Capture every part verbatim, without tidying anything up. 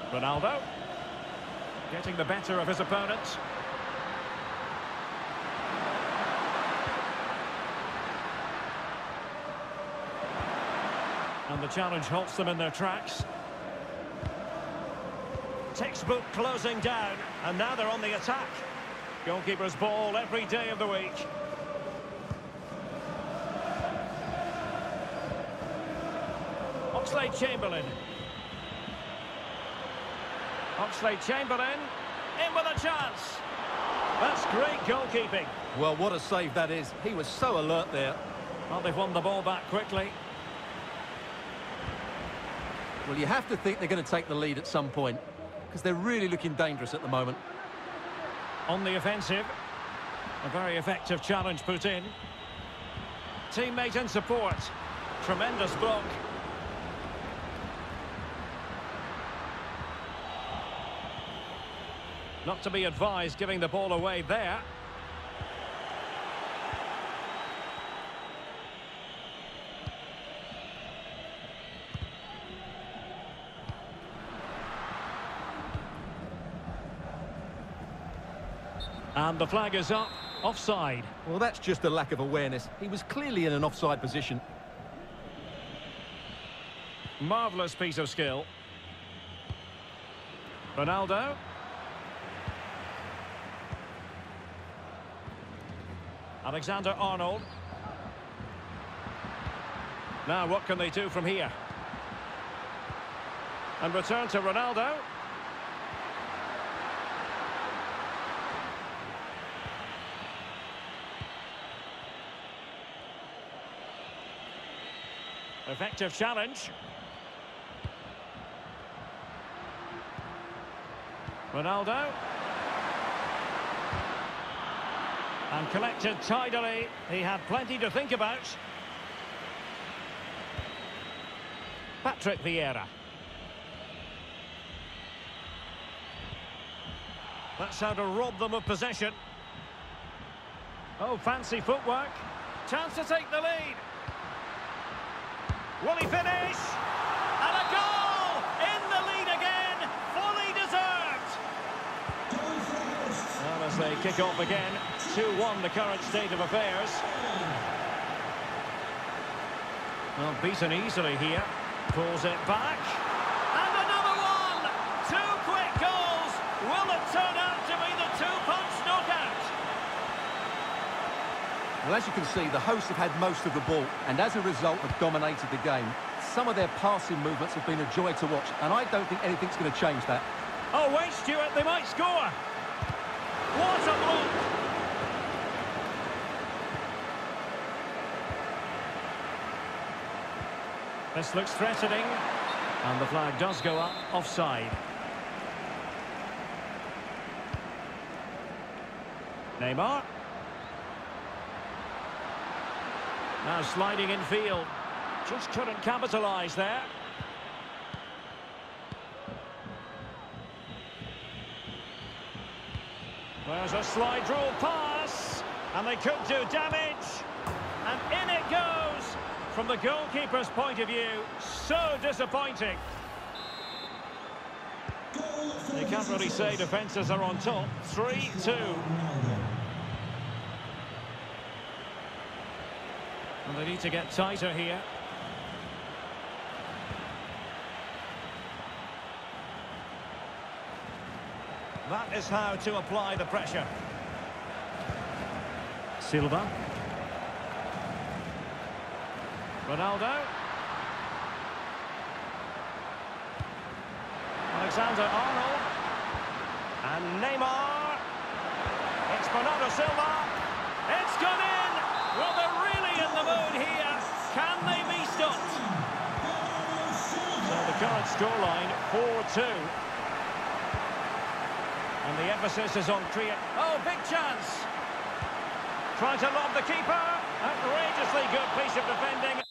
Ronaldo getting the better of his opponent. And the challenge halts them in their tracks. Textbook closing down, and now they're on the attack. Goalkeeper's ball every day of the week. Oxlade-Chamberlain. Oxlade-Chamberlain, in with a chance. That's great goalkeeping. Well, what a save that is. He was so alert there. Well, they've won the ball back quickly. Well, you have to think they're going to take the lead at some point, because they're really looking dangerous at the moment. On the offensive, a very effective challenge put in. Teammate in support. Tremendous block. Not to be advised giving the ball away there. And the flag is up, offside. Well, that's just a lack of awareness. He was clearly in an offside position. Marvellous piece of skill. Ronaldo. Alexander-Arnold. Now, what can they do from here? And return to Ronaldo. Effective challenge. Ronaldo. And collected tidily. He had plenty to think about. Patrick Vieira. That's how to rob them of possession. Oh, fancy footwork. Chance to take the lead. Will he finish? And a goal! In the lead again, fully deserved! Well, as they kick off again, two one the current state of affairs. Well, beaten easily here. Pulls it back. And another one! Two quick goals! Will it turn out to be the two-punch knockout? Well, as you can see, the hosts have had most of the ball, and as a result have dominated the game. Some of their passing movements have been a joy to watch, and I don't think anything's going to change that. Oh, wait, Stuart, they might score! What a block! This looks threatening, and the flag does go up, offside. Neymar. Now sliding in field. Just couldn't capitalise there. There's a slide rule pass. And they could do damage. And in it goes. From the goalkeeper's point of view, so disappointing. You can't really say defences are on top. three two. And they need to get tighter here. That is how to apply the pressure. Silva. Ronaldo. Alexander-Arnold. And Neymar. It's Bernardo Silva. It's gone in. Well, they're really in the mood here. Can they be stopped? So the current scoreline, four two. And the emphasis is on create. Oh, big chance. Trying to lob the keeper. Outrageously good piece of defending.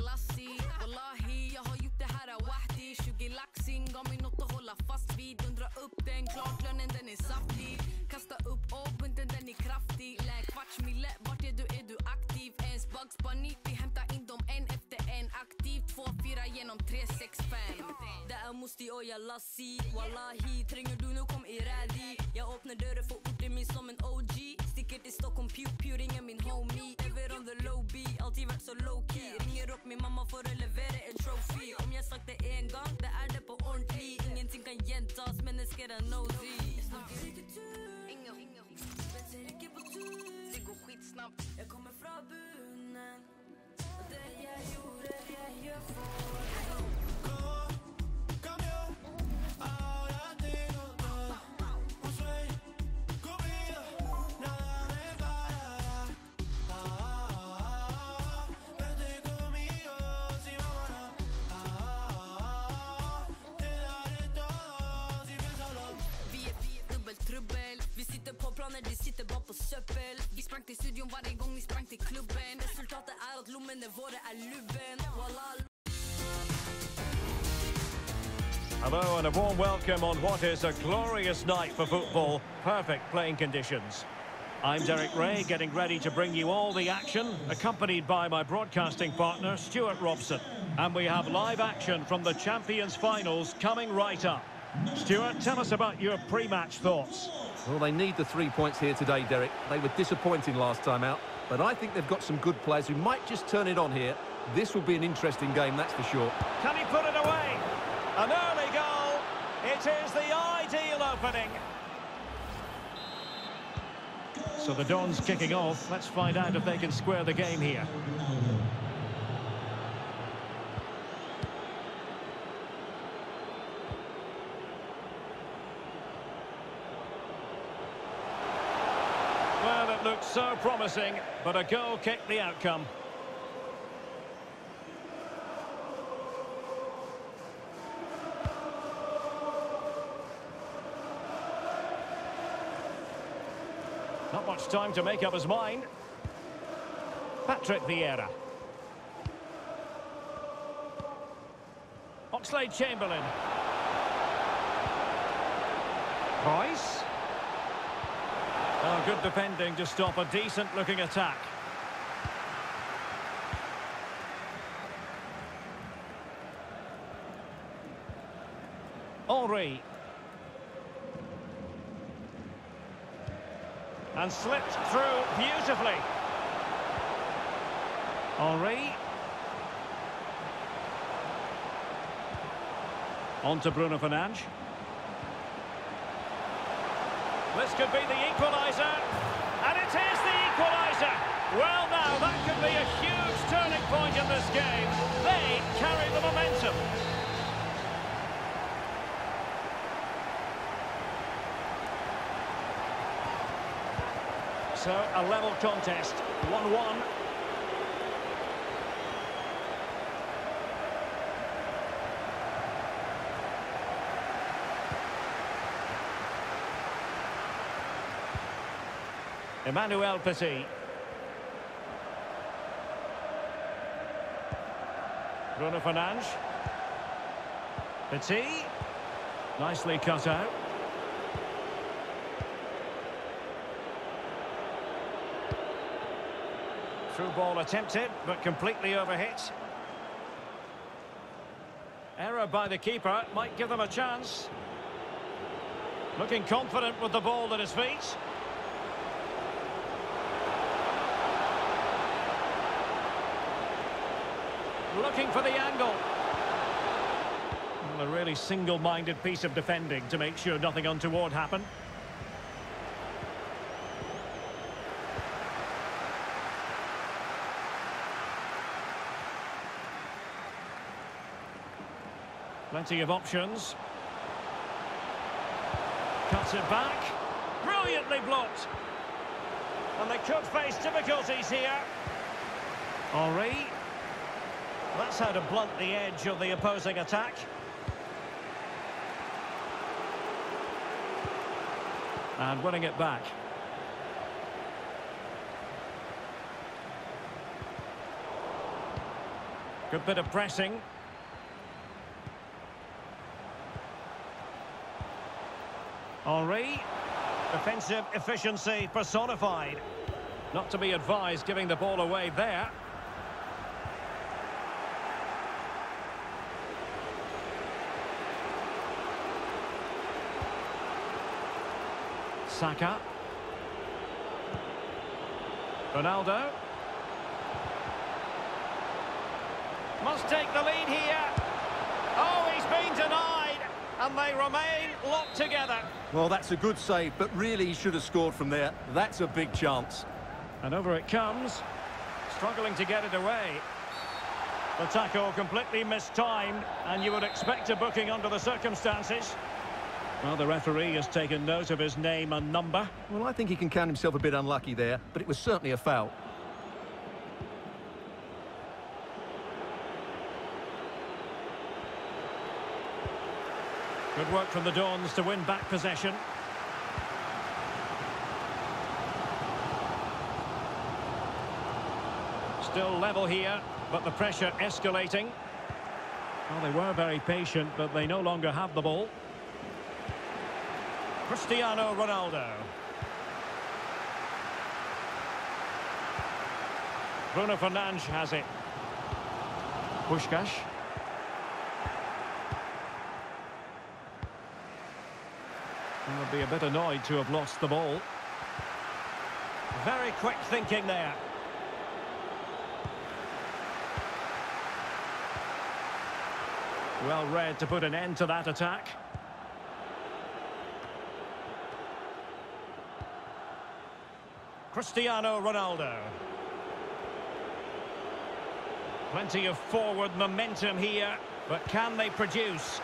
Wallahi, jag har gjort det här wahdi. tjugo laxing, gav mig något att hålla fast vid. Undrar upp den, klart lönen den är saftig. Kasta upp och bunten den är kraftig. Läg kvartsmille, vart är du, är du aktiv? Ens Bugs Bunny, vi hämtar in dem en efter en. Aktiv, två, fyra genom tre, sex, fem. Det är Musti och jag lassi. Wallahi, tränger du nu kom i rädi. Jag öppnar dörren för orten min som en O G. Sticker till Stockholm, pew pew, ringer min homie. Ever on the low B, alltid varit så low key. Ringer upp min mamma för att leverera en trophy. Om jag sagt det en gång, det är det på ordentlig. Ingenting kan gentas, men det ska den nosy. Jag snackar riktigt tur, ingen spetsar räcker på tur. Det går skitsnabbt, jag kommer från bunnen. Och det jag gjorde, det jag får. Vi sitter på planer, de sitter bara på söppel. Vi sprang till studion varje gång vi sprang till klubben. Resultatet är att lommen är våra är lubben. Hello and a warm welcome on what is a glorious night for football. Perfect playing conditions. I'm Derek Ray, getting ready to bring you all the action, accompanied by my broadcasting partner, Stuart Robson. And we have live action from the Champions Finals coming right up. Stuart, tell us about your pre-match thoughts. Well, they need the three points here today, Derek. They were disappointing last time out, but I think they've got some good players who might just turn it on here. This will be an interesting game, that's for sure. Can he put it away? An early goal. It is the ideal opening. So the Dons kicking off. Let's find out if they can square the game here. Well, it looks so promising, but a goal kicked the outcome. Not much time to make up his mind. Patrick Vieira. Oxlade-Chamberlain. Royce. Oh, good defending to stop a decent-looking attack. Henry. And slipped through beautifully. Henry. On to Bruno Fernandes. This could be the equaliser, and it is the equaliser. Well, now, that could be a huge turning point in this game. They carry the momentum. So, a level contest, one one. Emmanuel Petit. Bruno Fernandes. Petit. Nicely cut out. Through ball attempted, but completely overhit. Error by the keeper might give them a chance. Looking confident with the ball at his feet. Looking for the angle. Well, a really single-minded piece of defending to make sure nothing untoward happened. Plenty of options. Cuts it back. Brilliantly blocked. And they could face difficulties here. Henry. That's how to blunt the edge of the opposing attack. And winning it back. Good bit of pressing. Henry. Defensive efficiency personified. Not to be advised giving the ball away there. Saka. Ronaldo. Must take the lead here. Oh, he's been denied. And they remain locked together. Well, that's a good save, but really he should have scored from there. That's a big chance. And over it comes. Struggling to get it away. The tackle completely mistimed, and you would expect a booking under the circumstances. Well, the referee has taken note of his name and number. Well, I think he can count himself a bit unlucky there, but it was certainly a foul. Good work from the Dons to win back possession. Still level here, but the pressure escalating. Well, they were very patient, but they no longer have the ball. Cristiano Ronaldo. Bruno Fernandes has it. Puskás. He would be a bit annoyed to have lost the ball. Very quick thinking there. Well read to put an end to that attack. Cristiano Ronaldo. Plenty of forward momentum here, but can they produce?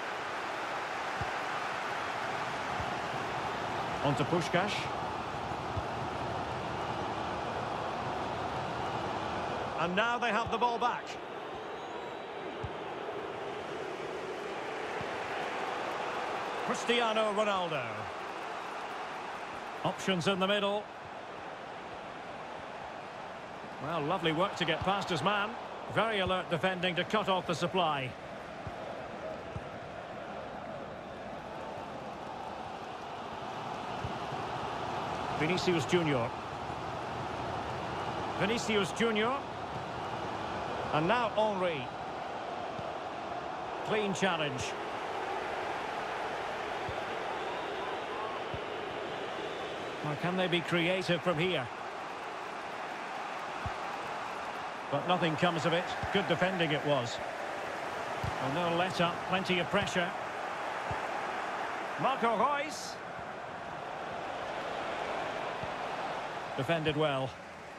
On to Puskás. And now they have the ball back. Cristiano Ronaldo. Options in the middle. Well, lovely work to get past his man. Very alert defending to cut off the supply. Vinicius Junior. Vinicius Junior. And now Henry. Clean challenge. Or can they be creative from here? But nothing comes of it. Good defending it was. Well, no let up. Plenty of pressure. Marco Reus. Defended well.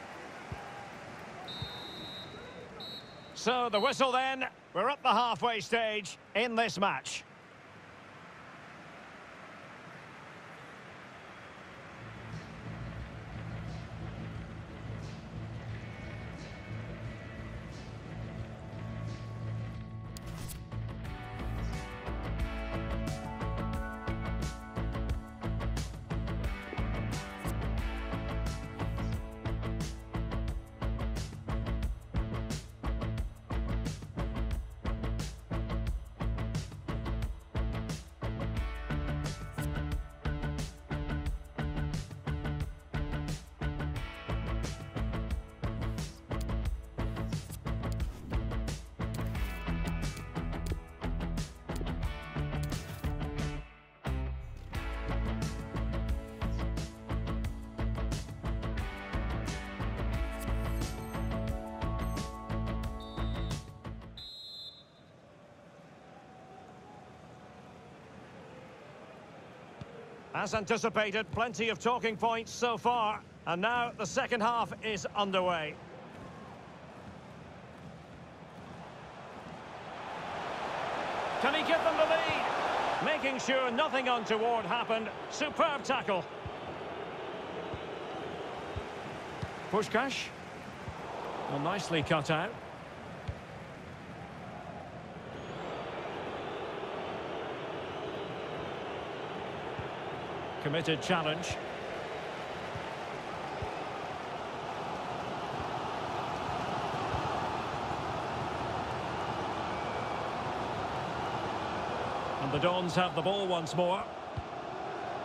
So the whistle then. We're at the halfway stage in this match. As anticipated, plenty of talking points so far. And now the second half is underway. Can he give them the lead? Making sure nothing untoward happened. Superb tackle. Puskás. Well, nicely cut out. Committed challenge. And the Dons have the ball once more.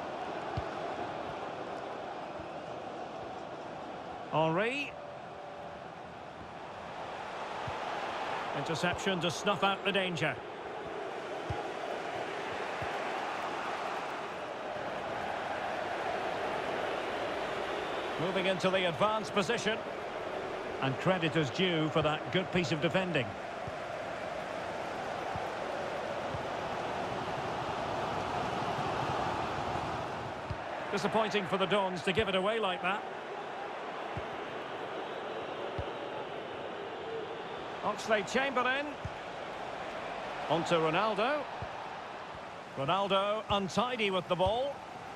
Henry. Interception to snuff out the danger. Moving into the advanced position. And credit is due for that good piece of defending. Disappointing for the Dons to give it away like that. Oxlade-Chamberlain. On to Ronaldo. Ronaldo untidy with the ball.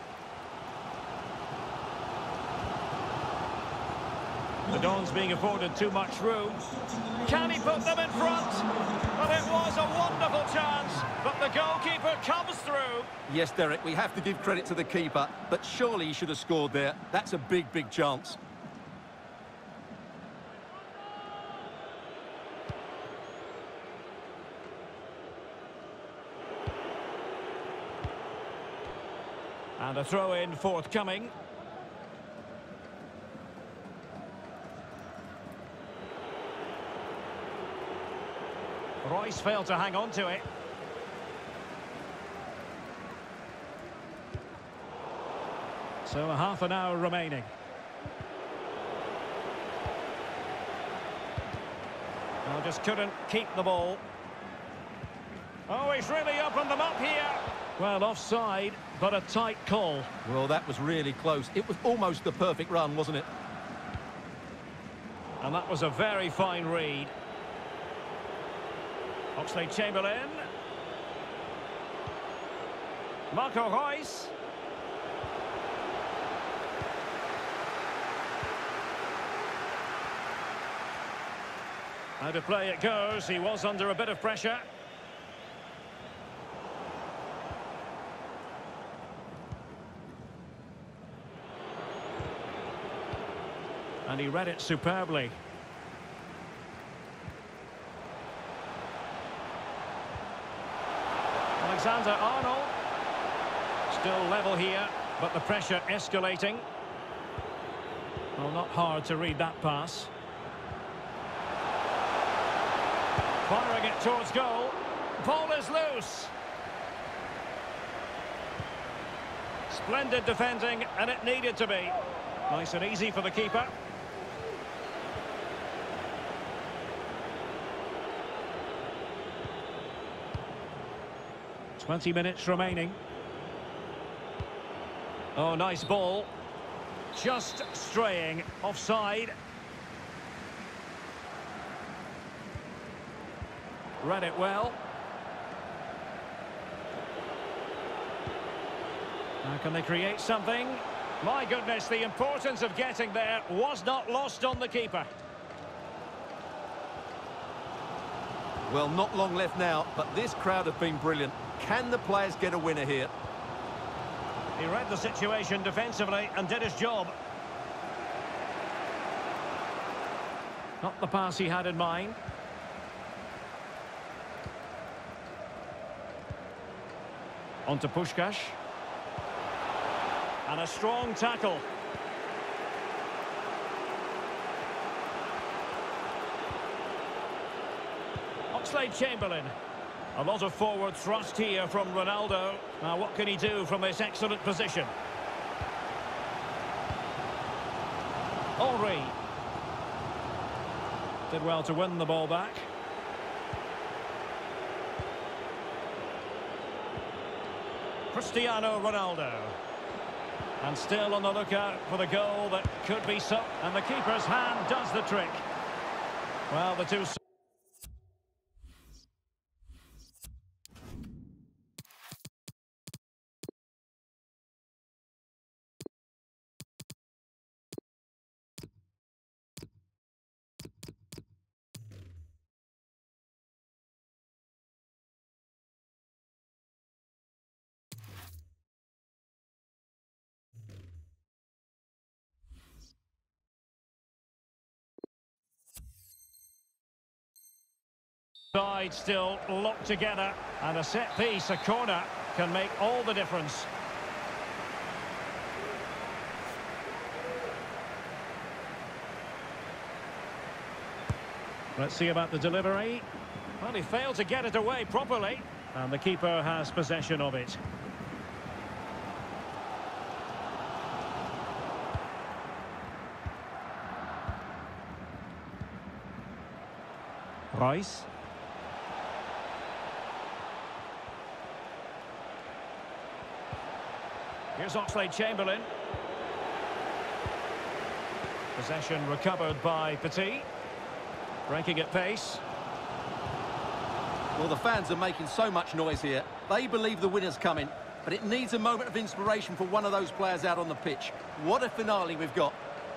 The Dons being afforded too much room. Can he put them in front? But it was a wonderful chance. But the goalkeeper comes through. Yes, Derek, we have to give credit to the keeper, but surely he should have scored there. That's a big, big chance. And a throw-in forthcoming. Royce failed to hang on to it. So a half an hour remaining. Well, just couldn't keep the ball. Oh, he's really opened them up here. Well, offside, but a tight call. Well, that was really close. It was almost the perfect run, wasn't it? And that was a very fine read. Oxlade-Chamberlain. Marco Reus. How to play it goes. He was under a bit of pressure. And he read it superbly. Alexander-Arnold. Still level here, but the pressure escalating. Well, not hard to read that pass. Firing it towards goal. Ball is loose. Splendid defending, and it needed to be. Nice and easy for the keeper. twenty minutes remaining. Oh, nice ball. Just straying offside. Read it well. Now can they create something? My goodness, the importance of getting there was not lost on the keeper. Well, not long left now, but this crowd have been brilliant. Can the players get a winner here? He read the situation defensively and did his job. Not the pass he had in mind. On to Puskás. And a strong tackle. Oxlade-Chamberlain. A lot of forward thrust here from Ronaldo. Now what can he do from this excellent position? Henry. Did well to win the ball back. Cristiano Ronaldo. And still on the lookout for the goal that could be so. And the keeper's hand does the trick. Well, the two... Side still locked together, and a set piece, a corner, can make all the difference. Let's see about the delivery. Well, he failed to get it away properly, and the keeper has possession of it. Rice. Here's Oxlade-Chamberlain. Possession recovered by Petit. Breaking at pace. Well, the fans are making so much noise here. They believe the winner's coming, but it needs a moment of inspiration for one of those players out on the pitch. What a finale we've got.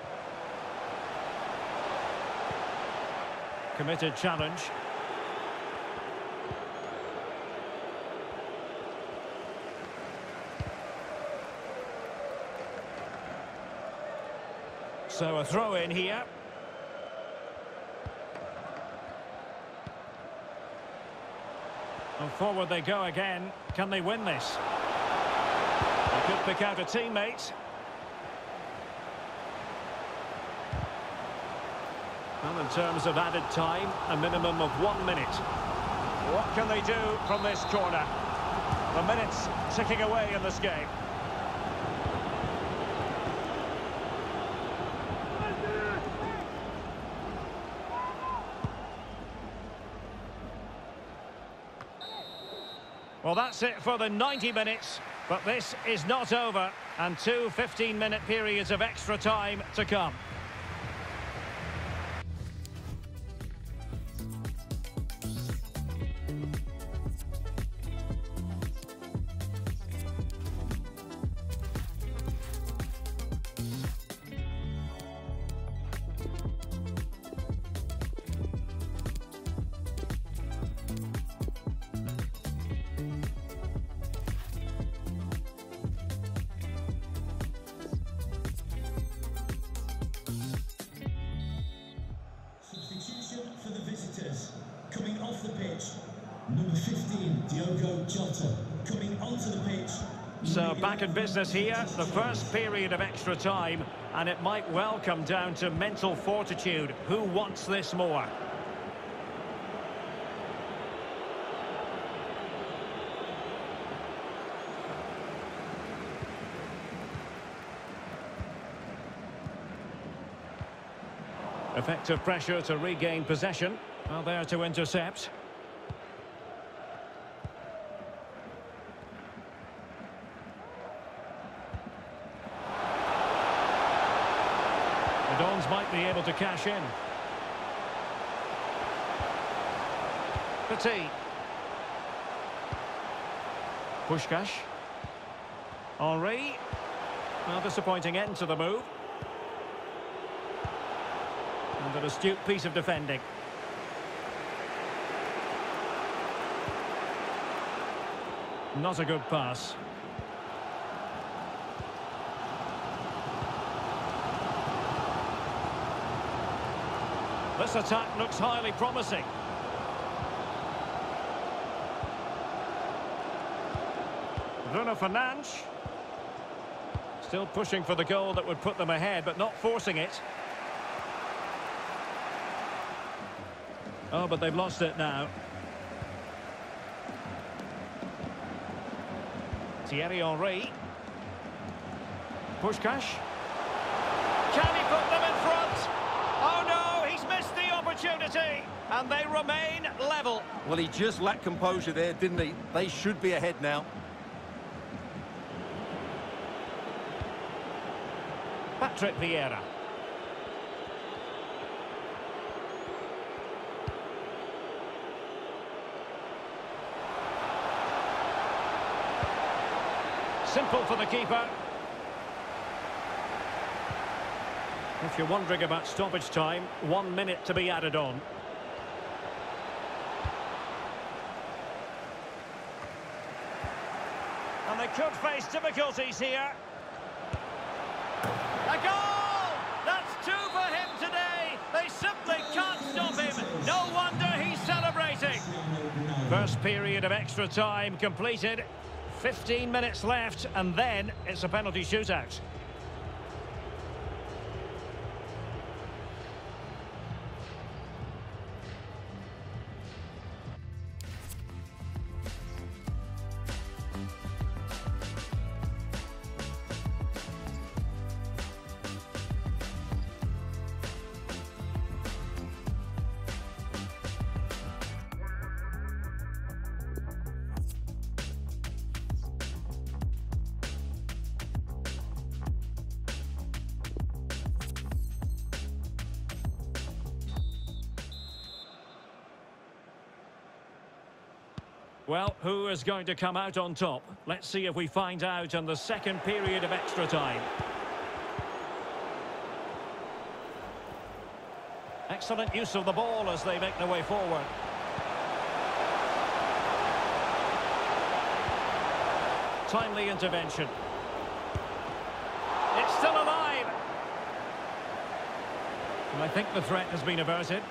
Committed challenge. So a throw in here. And forward they go again. Can they win this? They could pick out a teammate. Well, in terms of added time, a minimum of one minute. What can they do from this corner? The minutes ticking away in this game. Well, that's it for the ninety minutes, but this is not over, and two fifteen-minute periods of extra time to come. For the visitors, coming off the pitch, number fifteen, Diogo Jota, coming onto the pitch. So back in business here, the first period of extra time, and it might well come down to mental fortitude. Who wants this more? Effective pressure to regain possession. Well, there to intercept. The Dons might be able to cash in. Petit. Puskás. Henry. Well, disappointing end to the move. And an astute piece of defending. Not a good pass. This attack looks highly promising. Bruno Fernandes. Still pushing for the goal that would put them ahead, but not forcing it. Oh, but they've lost it now. Thierry Henry. Puskás. Can he put them in front? Oh no, he's missed the opportunity. And they remain level. Well, he just lacked composure there, didn't he? They should be ahead now. Patrick Vieira. Simple for the keeper. If you're wondering about stoppage time, one minute to be added on. And they could face difficulties here. A goal! That's two for him today. They simply can't stop him. No wonder he's celebrating. First period of extra time completed. fifteen minutes left, and then it's a penalty shootout. Well, who is going to come out on top? Let's see if we find out in the second period of extra time. Excellent use of the ball as they make their way forward. Timely intervention. It's still alive. And I think the threat has been averted.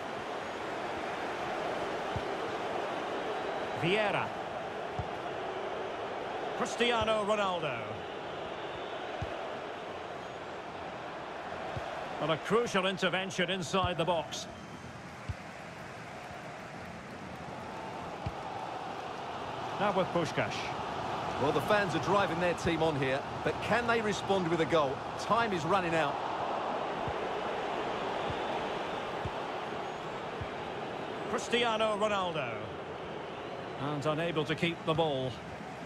Vieira. Cristiano Ronaldo. Well, a crucial intervention inside the box. Now with Puskás. Well, the fans are driving their team on here, but can they respond with a goal? Time is running out. Cristiano Ronaldo. And unable to keep the ball.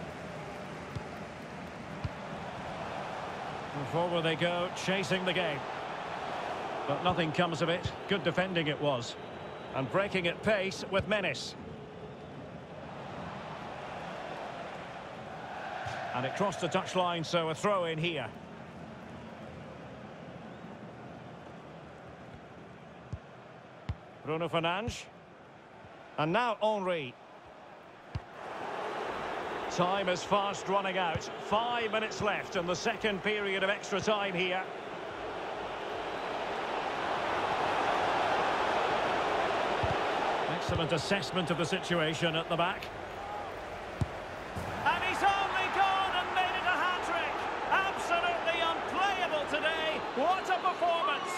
And forward they go, chasing the game. But nothing comes of it. Good defending it was. And breaking at pace with menace. And it crossed the touchline, so a throw in here. Bruno Fernandes. And now Henry. Time is fast running out. Five minutes left in the second period of extra time here. Excellent assessment of the situation at the back. And he's only gone and made it a hat-trick. Absolutely unplayable today. What a performance.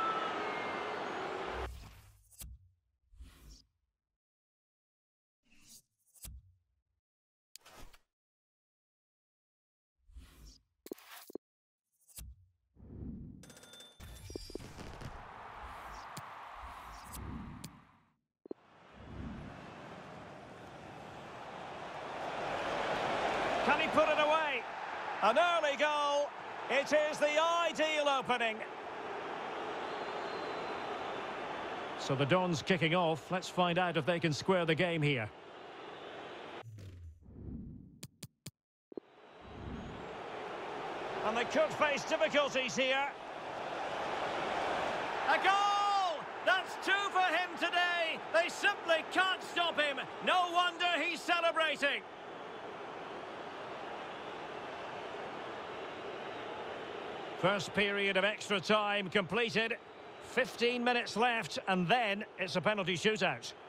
Can he put it away? An early goal. It is the ideal opening. So the Dons kicking off. Let's find out if they can square the game here. And they could face difficulties here. A goal! That's two for him today. They simply can't stop him. No wonder he's celebrating. First period of extra time completed. fifteen minutes left, and then it's a penalty shootout.